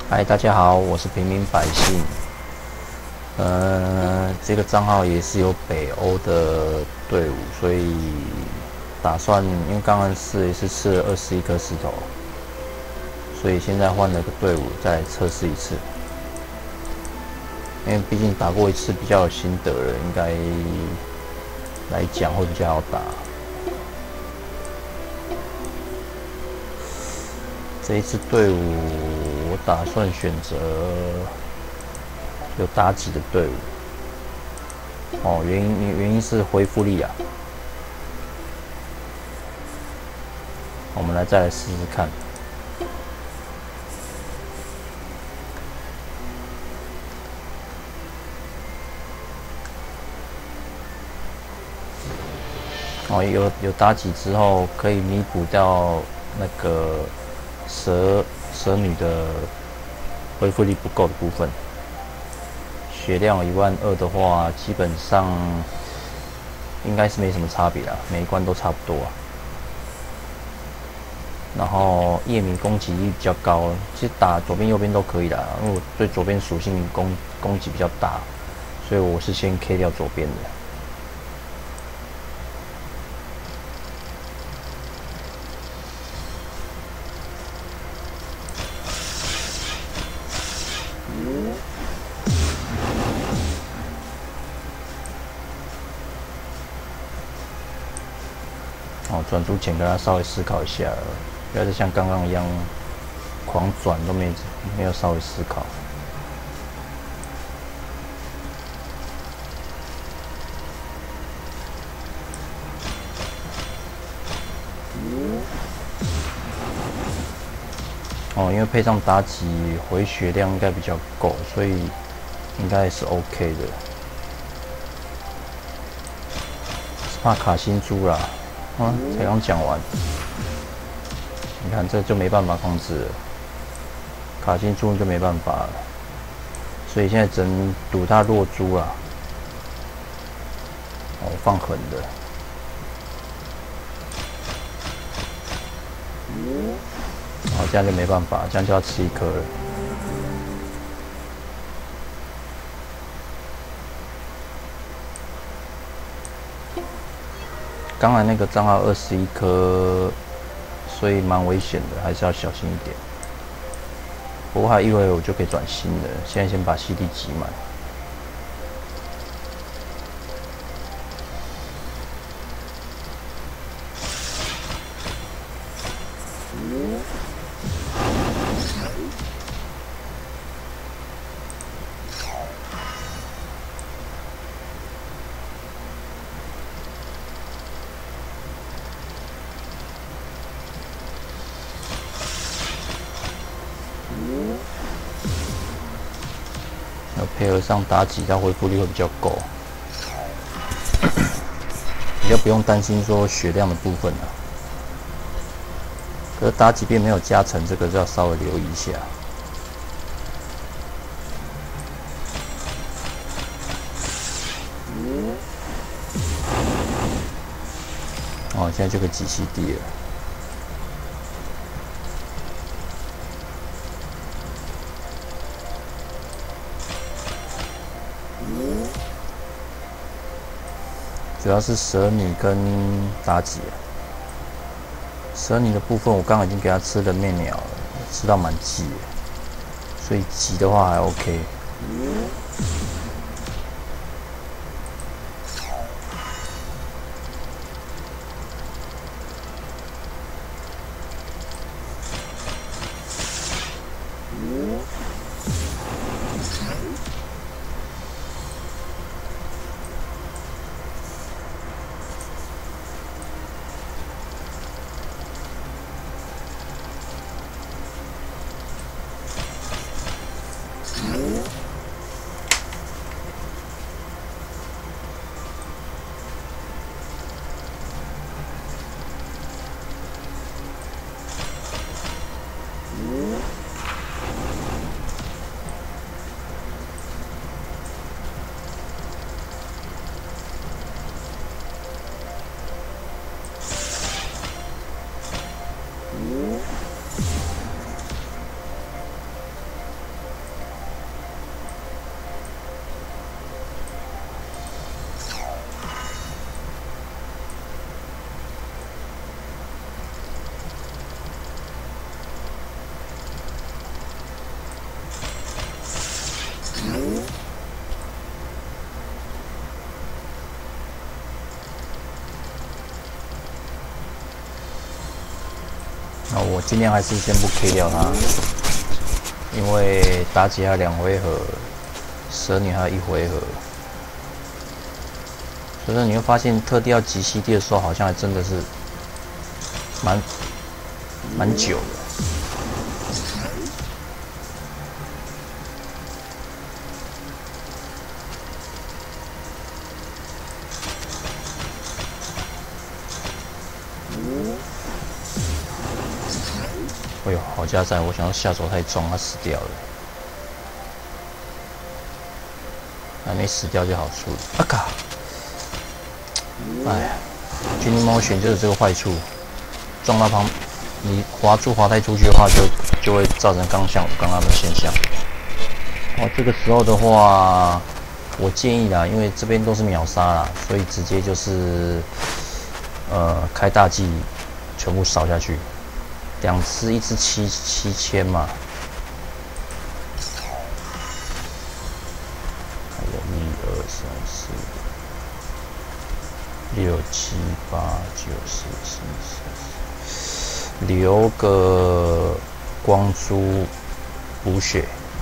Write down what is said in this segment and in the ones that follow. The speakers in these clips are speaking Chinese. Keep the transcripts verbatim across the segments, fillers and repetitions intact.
嗨，大家好，我是平民百姓。呃，这个账号也是有北欧的队伍，所以打算因为刚刚试也是吃了二十一颗石头，所以现在换了个队伍再来测试一次。因为毕竟打过一次比较有心得了，应该来讲会比较好打。这一支队伍，我打算选择有妲己的队伍。哦，原因原因是恢复力啊。我们来再来试试看。哦，有有妲己之后，可以弥补掉那个蛇蛇女的恢复力不够的部分。血量一万二的话，基本上应该是没什么差别啦，每一关都差不多啊。然后夜明攻击力比较高，其实打左边右边都可以啦，因为我对左边属性攻攻击比较大，所以我是先 K 掉左边的。哦，转出前跟他稍微思考一下，不要再像刚刚一样狂转都没没有稍微思考。哦，因为配上妲己回血量应该比较够，所以应该是 OK 的。是怕卡心珠啦，啊，才刚讲完，你看这就没办法控制了，卡心珠就没办法了，所以现在只能赌他落珠啦。哦，放狠的。好，这样就没办法，这样就要吃一颗了。刚才那个账号二十一颗，所以蛮危险的，还是要小心一点。不过还一会我就可以转新的，现在先把 C D 挤满。要配合上妲己，它恢复力会比较够，比较不用担心说血量的部分啊。可是妲己并没有加成，这个就要稍微留意一下。哦，现在就可以挤 C D 了。主要是蛇女跟妲己啊。蛇女的部分，我刚刚已经给她吃了面鸟了，吃到满级，所以急的话还 OK。 啊，我尽量还是先不 K 掉他，因为妲己还有两回合，蛇女还有一回合，所以说你会发现特地要集 C D 的时候，好像还真的是蛮蛮久的。哎呦，好家在，我想要下手太重，他死掉了。还没死掉就好处理。啊嘎！哎呀，军力猫选就是这个坏处，撞到旁，你滑住滑太出去的话就，就就会造成刚像我刚刚的现象。哦，这个时候的话，我建议啦，因为这边都是秒杀啦，所以直接就是呃开大技，全部扫下去。两只，一只七七千嘛，还有一二三四六七八九十十一十二，留个光珠补血。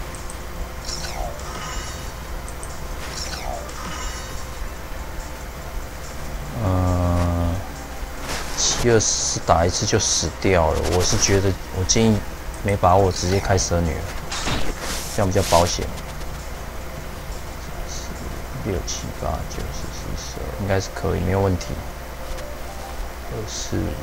嗯，七二四打一次就死掉了，我是觉得，我建议没把握直接开蛇女了，这样比较保险。六七八九十十一十二，应该是可以，没有问题。二四五。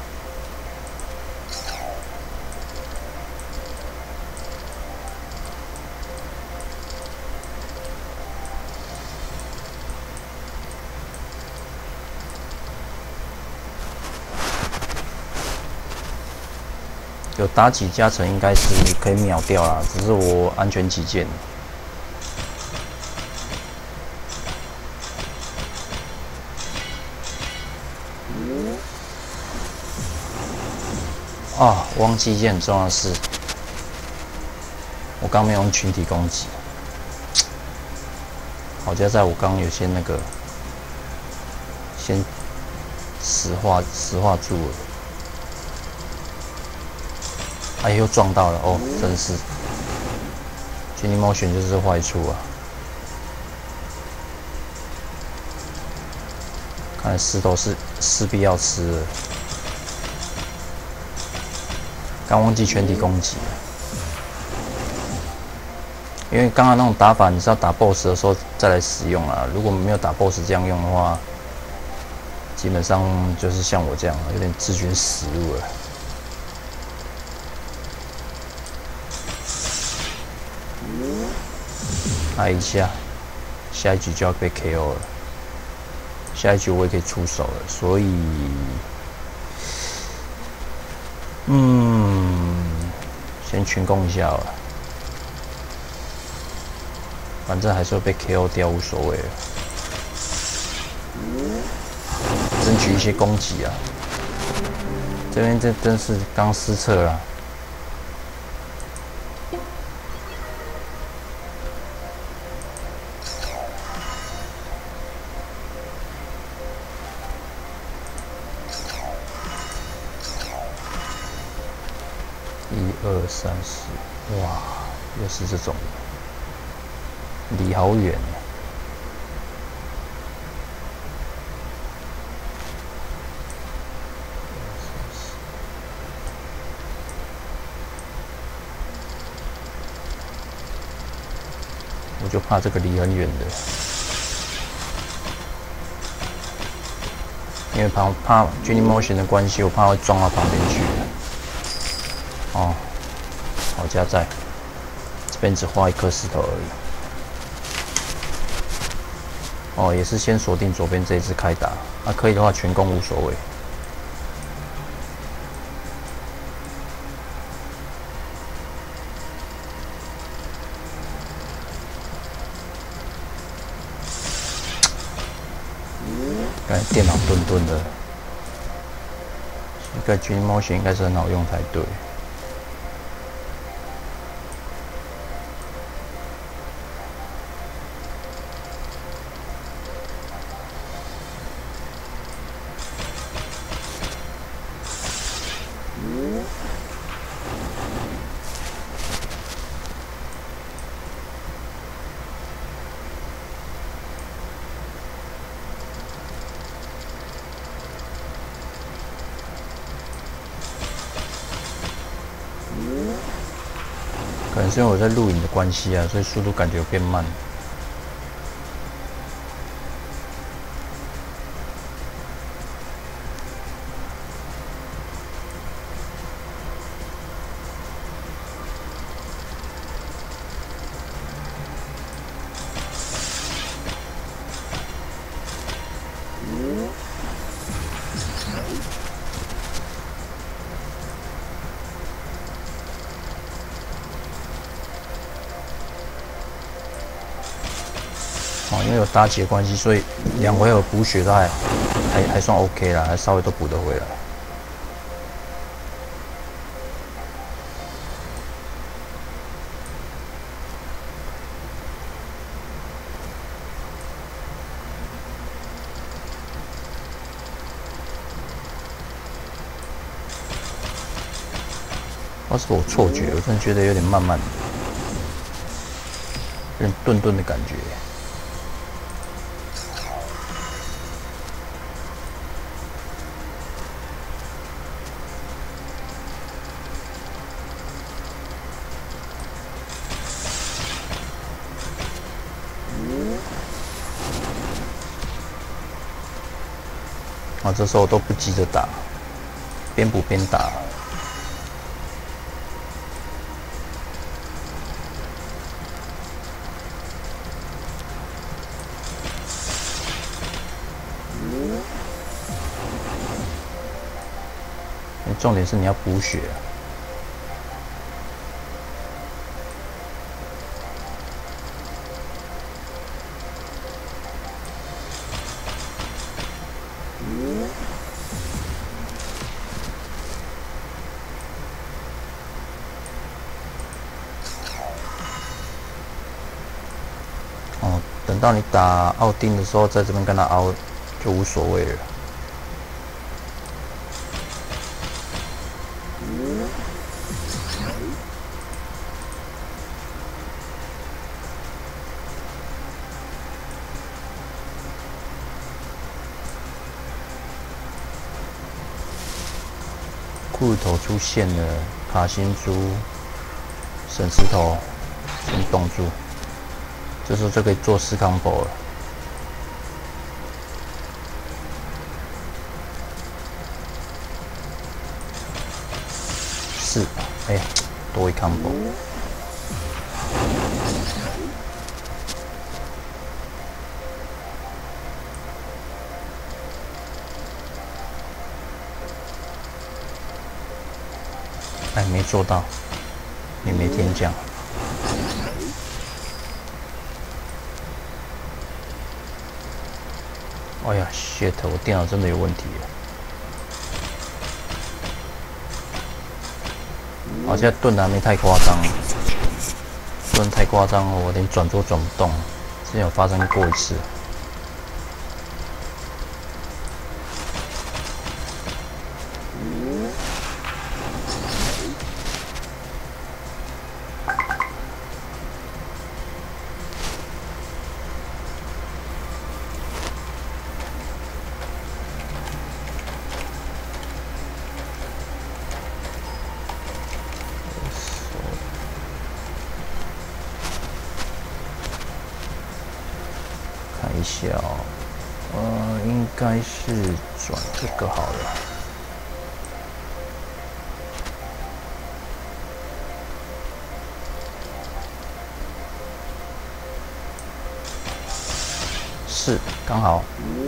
有妲己加成应该是可以秒掉啦，只是我安全起见。啊，忘记一件很重要的事，我刚没有用群体攻击。好家在我刚有些那个，先石化石化住了。哎，又撞到了哦，真是！群体猫选就是坏处啊。看来石头是势必要吃了。刚忘记全体攻击了，因为刚刚那种打法你是要打 B O S S 的时候再来使用啊。如果没有打 B O S S 这样用的话，基本上就是像我这样，有点自寻死路了。挨一下，下一局就要被 K O 了。下一局我也可以出手了，所以，嗯，先群攻一下吧，反正还是会被 K O 掉，无所谓了。争取一些攻击啊！这边这真是刚失策了。一二三四，哇，又是这种，离好远。我就怕这个离很远的，因为怕怕 Journey Motion 的关系，我怕会撞到旁边去。哦，好家在，这边只画一颗石头而已。哦，也是先锁定左边这一只开打，那、啊、可以的话全攻无所谓。刚才电脑顿顿的，这个Journey Motion应该是很好用才对。 可能是因为我在录影的关系啊，所以速度感觉有变慢。哦，因为有搭起的关系，所以两回合补血都还还还算 OK 啦，还稍微都补得回来。或是我错觉，我真的觉得有点慢慢的，有点顿顿的感觉。啊，这时候我都不急着打，边补边打。重点是你要补血啊。哦，等到你打奥丁的时候，在这边跟他凹就无所谓了。骷髅头出现了，卡辛猪、神石头先冻住，这时候就可以做四 combo 了。四，哎呀，多一 combo。哎，没做到，也没天降。哎呀 ，shit！ 我电脑真的有问题了。好，现在盾的还没太夸张，盾太夸张了，我连转都转不动。之前有发生过一次。看一下哦，呃，应该是转这个好了。是，刚好。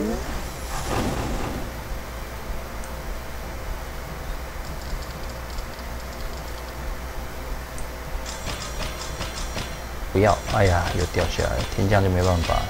不要，哎呀，又掉下来了，天降就没办法了。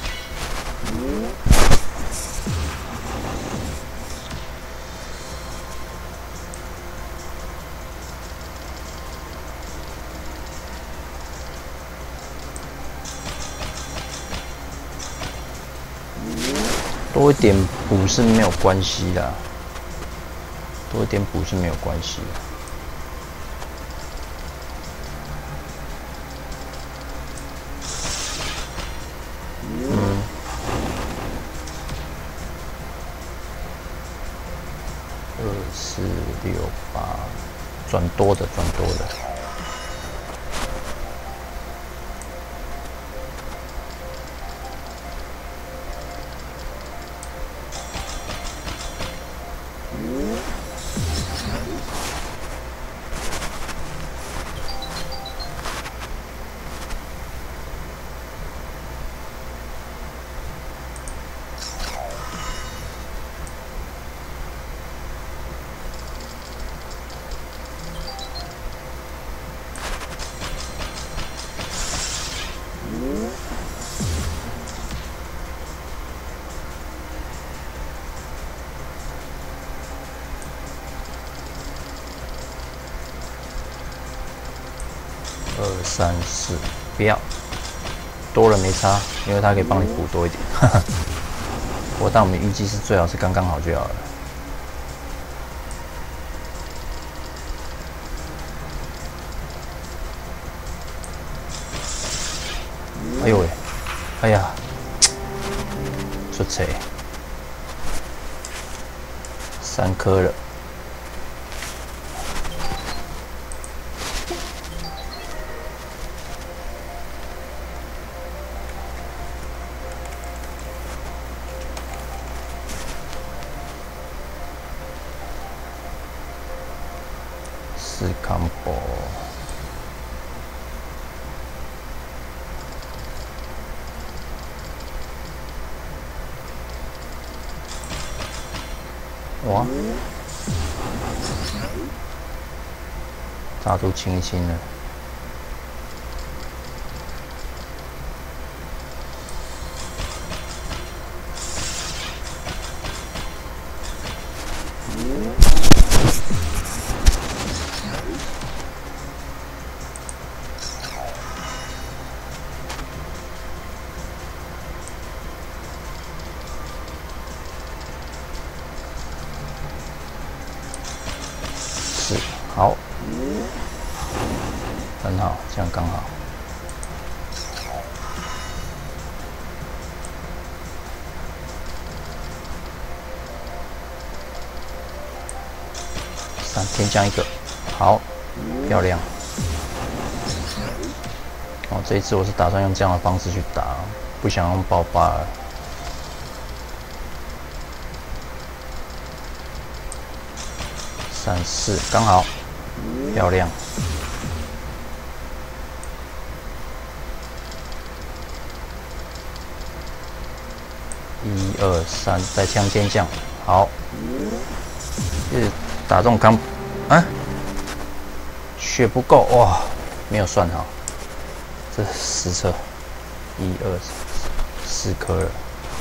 多一点补是没有关系的，多一点补是没有关系的。嗯，二四六八，转多的，转多的。 二三四，不要多了没差，因为它可以帮你补多一点。不过但我们预计是最好是刚刚好就好了。哎呦喂，哎呀，出错，三颗了。四 combo， 哇，大都清一清了。好，很好，这样刚好。三添加一个，好，漂亮。哦，这一次我是打算用这样的方式去打，不想用爆发了。三四刚好，漂亮。一二三，再枪尖将，好。是打这种康，啊，血不够哇，没有算好，这实测，一二四颗了。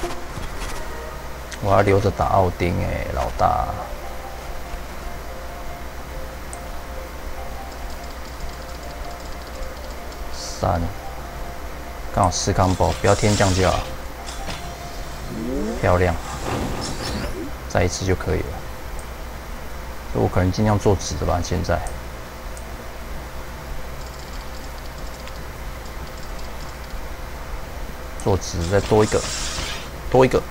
我要留着打奥丁哎、欸，老大。三，刚好四 combo， 不要天降就好，漂亮，再一次就可以了。所以我可能尽量做直的吧，现在。做直，再多一个，多一个。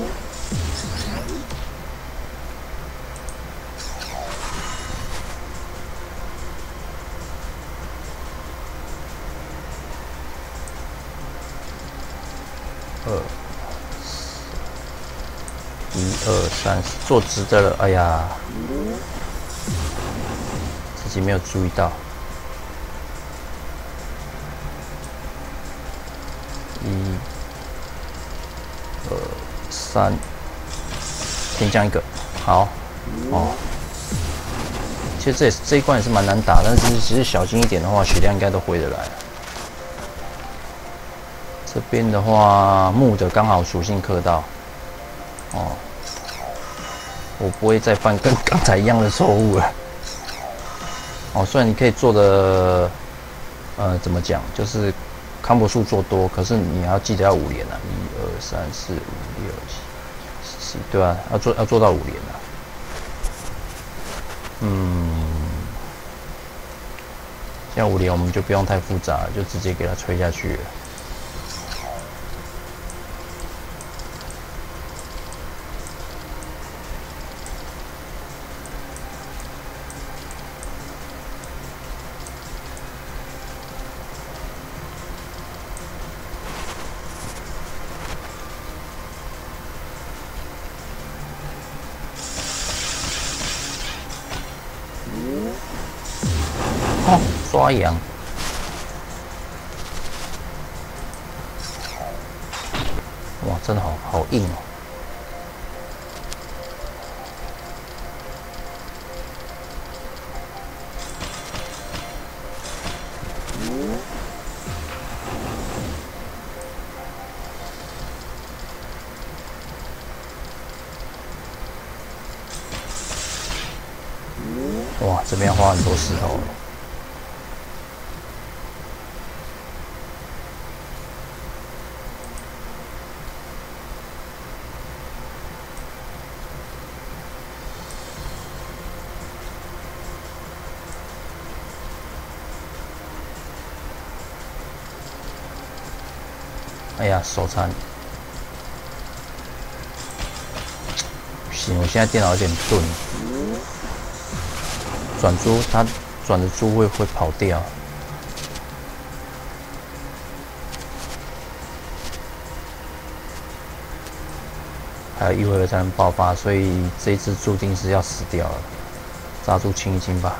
二，一二三，做直的了，哎呀，自己没有注意到。一、二、三，添加一个，好，哦。其实这也是这一关也是蛮难打，但是其实小心一点的话，血量应该都回得来。这边的话，木的刚好属性克到，哦，我不会再犯跟刚才一样的错误了。哦，虽然你可以做的，呃，怎么讲，就是康博数做多，可是你要记得要五连啊，一二三四五六七，对啊，要做要做到五连啊。嗯，像五连我们就不用太复杂，就直接给它吹下去了。哦，刷羊，哇，真的好好硬哦。哇，这边花很多石头了。 哎呀，手残。不行，我现在电脑有点钝。转珠，它转的珠会会跑掉。还有一回合才能爆发，所以这一次注定是要死掉了。炸珠清一清吧。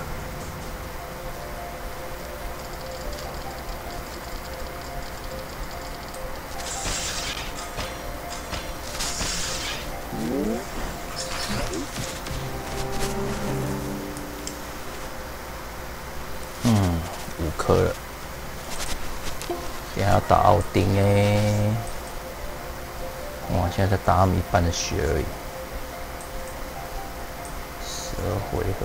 嗯，五颗了。现在要打奥丁哎！哇，现在才打他们一半的血而已。十二回合。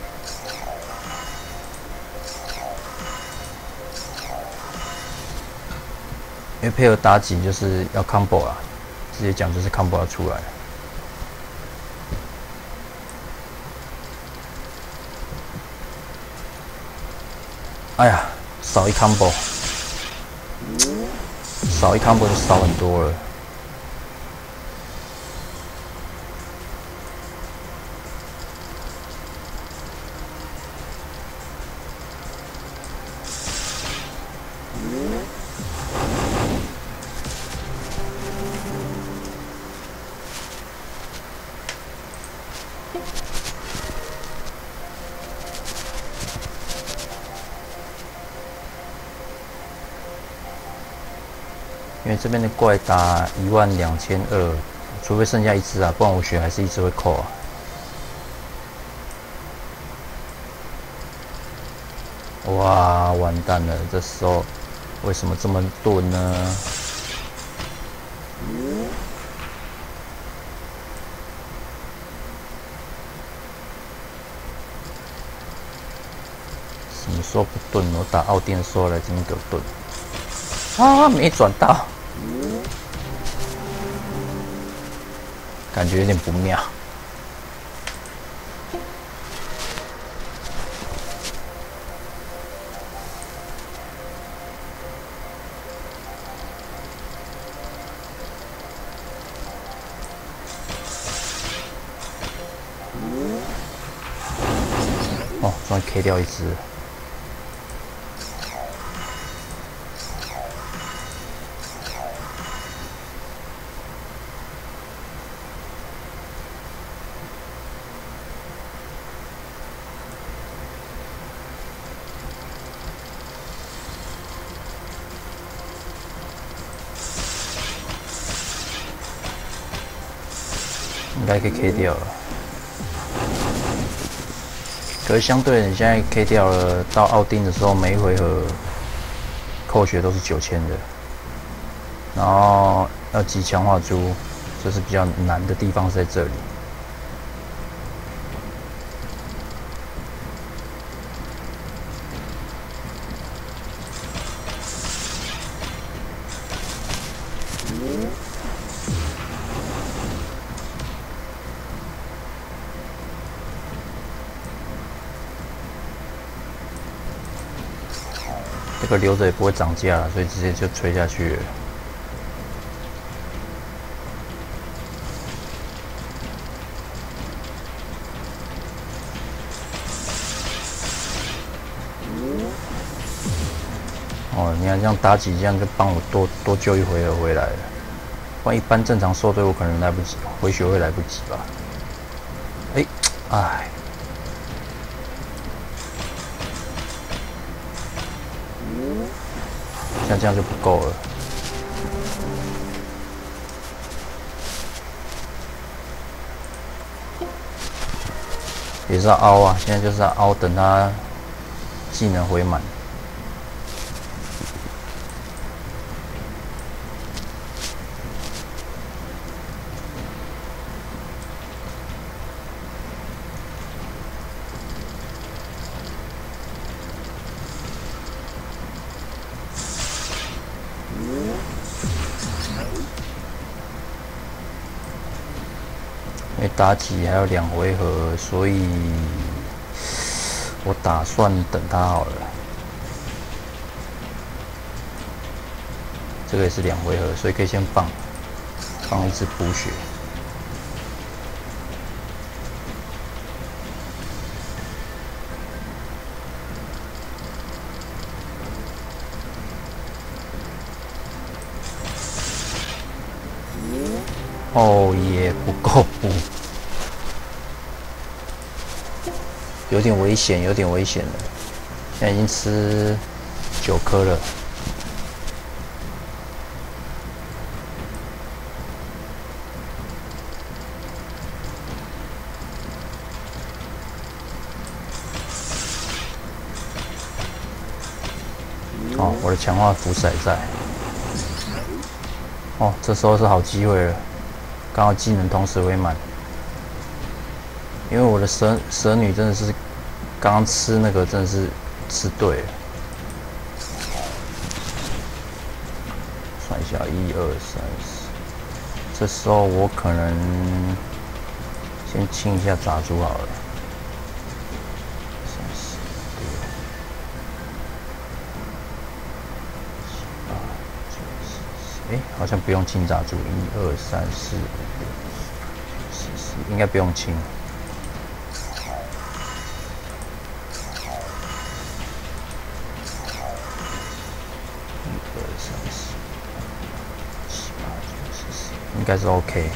因为配合打紧就是要 combo 啦，直接讲就是 combo 要出来。哎呀，少一 combo， 少一 combo 就少很多了。因为这边的怪打一万两千二，除非剩下一只啊，不然我血还是一直会扣啊。哇，完蛋了！这时候为什么这么钝呢？什么时候不钝？我打奥丁的时候来这边给我钝。啊，没转到。感觉有点不妙。哦，终于 K 掉一只。应该可以 K 掉了，可是相对你现在 K 掉了，到奥丁的时候，每一回合扣血都是九千的，然后要集强化珠，这是比较难的地方是在这里。这个留着也不会涨价了，所以直接就吹下去了。哦，你看这样打几，这样就帮我多多救一回合回来了。不然一般正常收队我可能来不及，回血会来不及吧。哎，哎。像这样就不够了，也是要凹啊！现在就是要凹，等他技能回满。因为妲己还有两回合，所以我打算等他好了。 这个也是两回合，所以可以先放放一只补血。哦，也不够补，有点危险，有点危险了。现在已经吃九颗了。哦，我的强化符骰在。哦，这时候是好机会了。刚好技能同时会满，因为我的蛇蛇女真的是刚刚吃那个真的是吃对了。算一下，一二三四，这时候我可能先清一下杂猪好了。三四六七八九十，哎，好像不用清杂猪，一二三四五六七十，应该不用清。一二三四七八九十十，应该是 OK。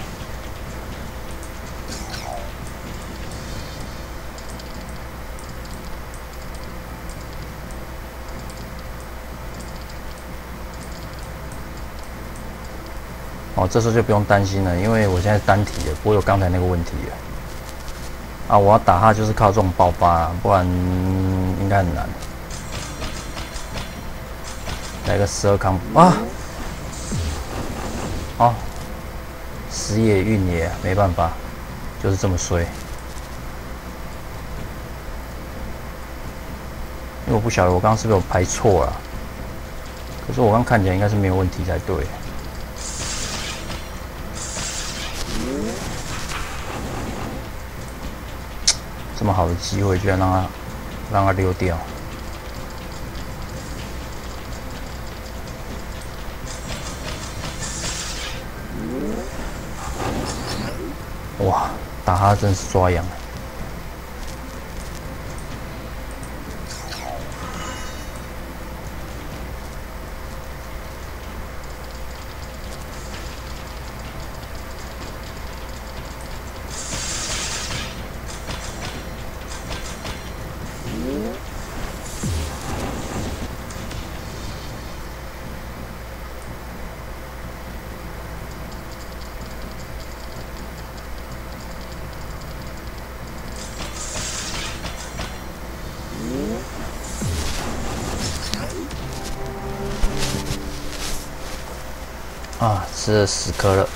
哦，这时候就不用担心了，因为我现在单体了，不会有刚才那个问题了。啊，我要打他就是靠这种爆发啊，不然应该很难。来个十二康啊！哦，时也运也没办法，就是这么衰。因为我不晓得我刚刚是不是有排错了，可是我刚看起来应该是没有问题才对。这么好的机会，居然让他让他溜掉。哇，打他真是抓痒。啊，吃了十颗了，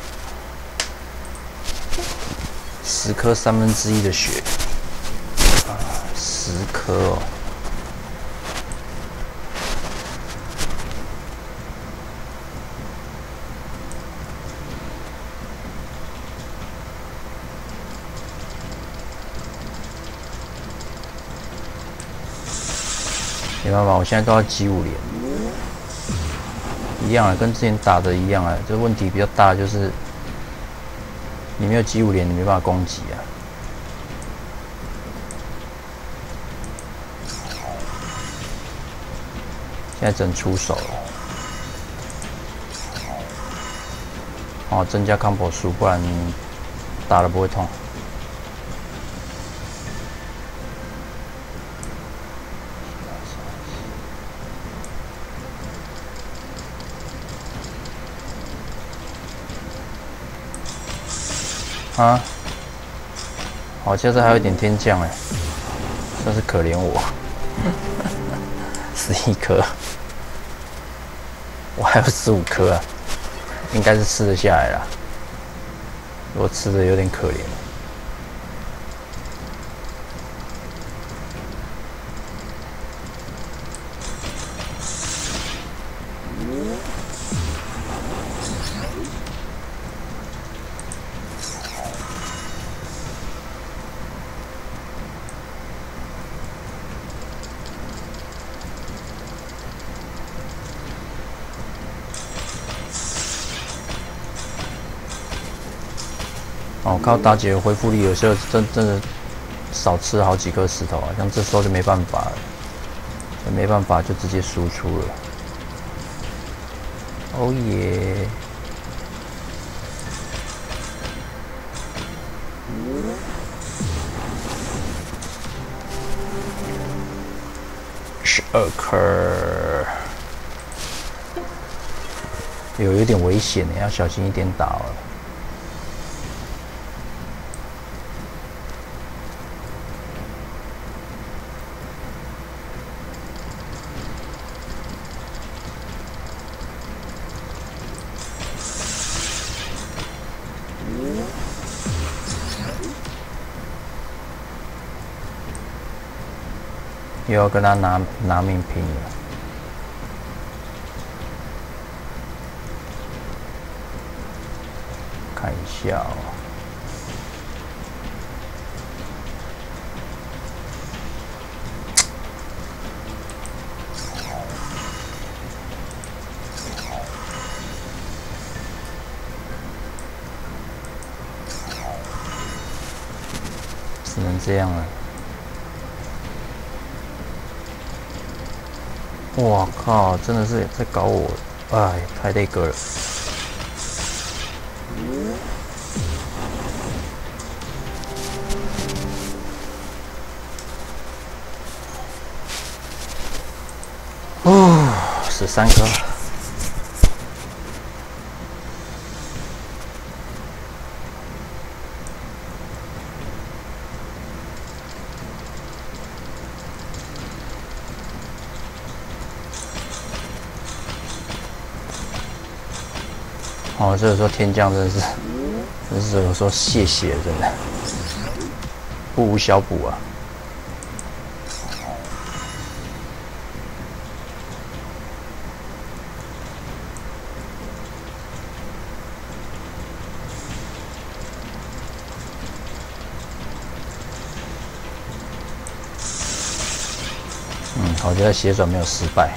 十颗三分之一的血，啊，十颗哦。没办法，我现在都要集五连。一样啊，跟之前打的一样啊，这问题比较大，就是你没有集五连，你没办法攻击啊。现在只能出手了。哦，增加 combo 数，不然打了不会痛。啊，好，现在还有一点天降哎，真是可怜我，十一颗，我还有十五颗啊，应该是吃得下来啦。如果吃的有点可怜。 哦，靠打击的恢复力，有时候真真的少吃好几颗石头啊，像这时候就没办法了，就没办法就直接输出了。哦耶！十二颗，有有点危险的，要小心一点打了。又要跟他拿拿命拼了，看一下哦。只能这样了。哇靠！真的是在搞我，哎，太累个了。哦，十三颗。哦，这个时候天降真是，真是有时候谢谢，真的不无小补啊。嗯，我觉得血转没有失败。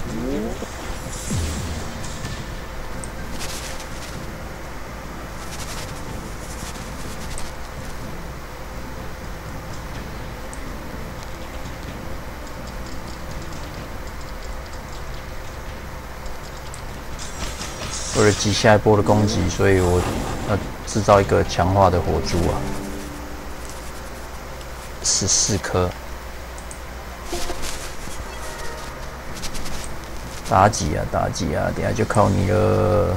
为了击下一波的攻击，所以我要制造一个强化的火珠啊，十四颗。妲己啊，妲己啊，等下就靠你了。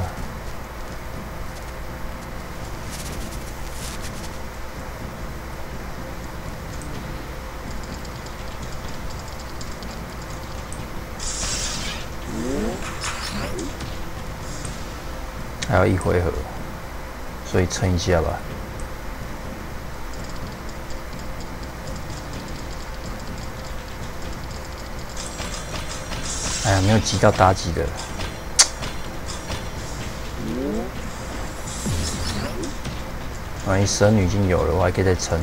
还有一回合，所以撑一下吧。哎呀，没有击到妲己的。万一蛇女已经有了，我还可以再撑。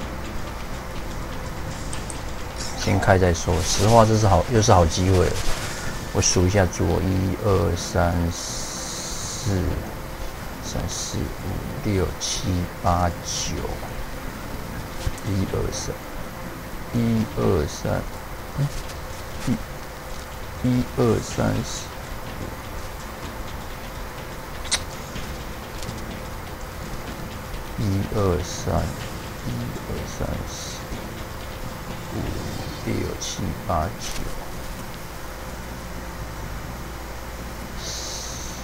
先开再说。实话，这是好，又是好机会了。我数一下猪，一二三四，三四五六七八九，一二三，一二三，嗯，一，一二三四。一二三，一二三四，五六七八九，十。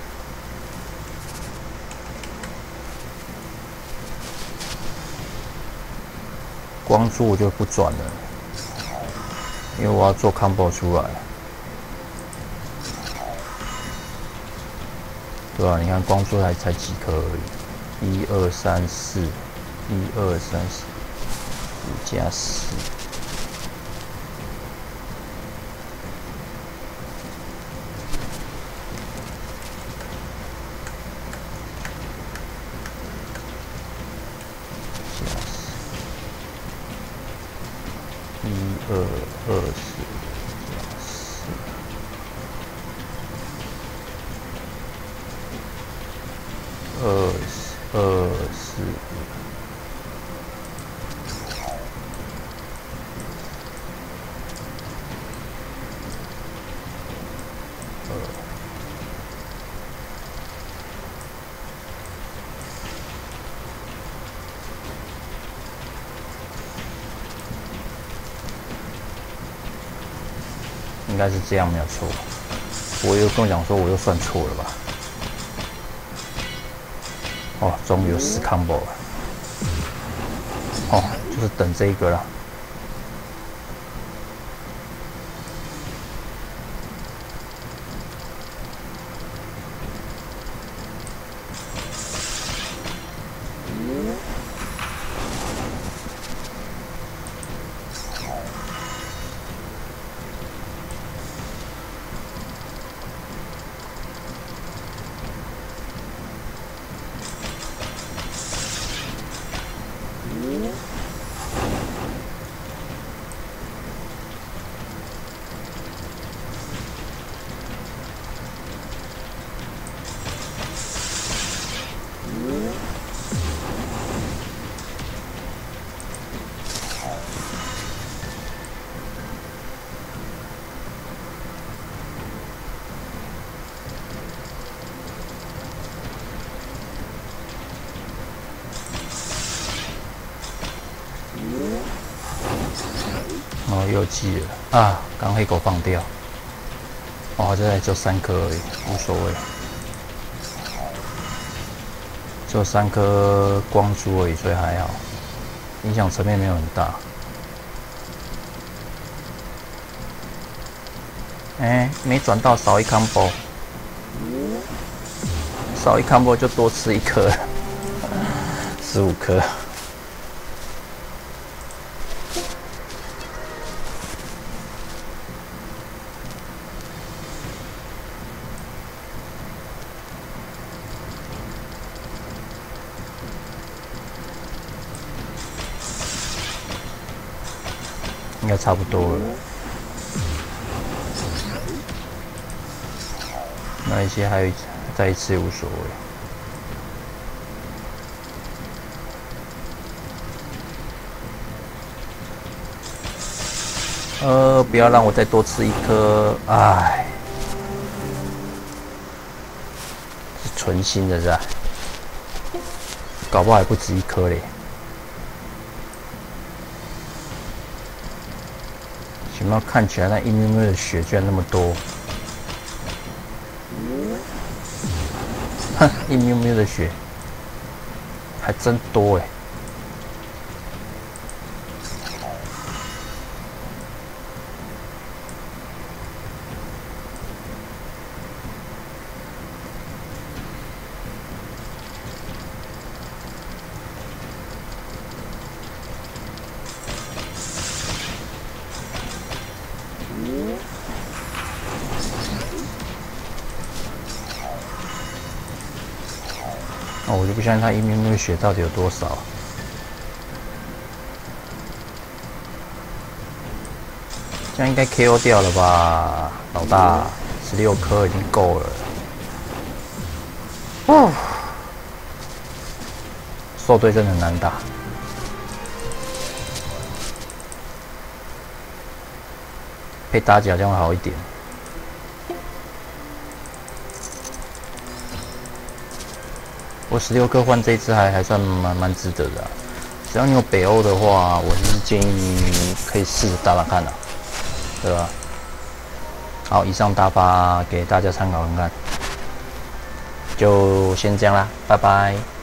光珠我就不转了，因为我要做 combo 出来。对啊，你看光珠才才几颗而已。一二三四，一二三四，五加四，加四，一二二四加四，二十。 二四。应该是这样没有错。我又跟我讲说，我又算错了吧？哦，终于有四 combo 了。哦，就是等这一个了。哦，又记了啊！刚黑狗放掉，哦，这才就三颗而已，无所谓。就三颗光珠而已，所以还好，影响层面没有很大。哎、欸，没转到，少一 combo， 少一 combo 就多吃一颗，十五颗。应该差不多了，那一些还有再一次也无所谓。呃，不要让我再多吃一颗，唉，是存心的是吧？搞不好还不止一颗嘞。怎么看起来那一喵喵的血居然那么多？哼，一喵喵的血还真多哎！哦，我就不相信他一喵喵的血到底有多少。这样应该 K O 掉了吧，老大，十六颗已经够了。哦，兽队真的很难打。配打甲这样会好一点。我十六颗换这一只还还算蛮蛮值得的、啊。只要你有北欧的话，我是建议可以试着打打看的、啊，对吧？好，以上打法给大家参考看看，就先这样啦，拜拜。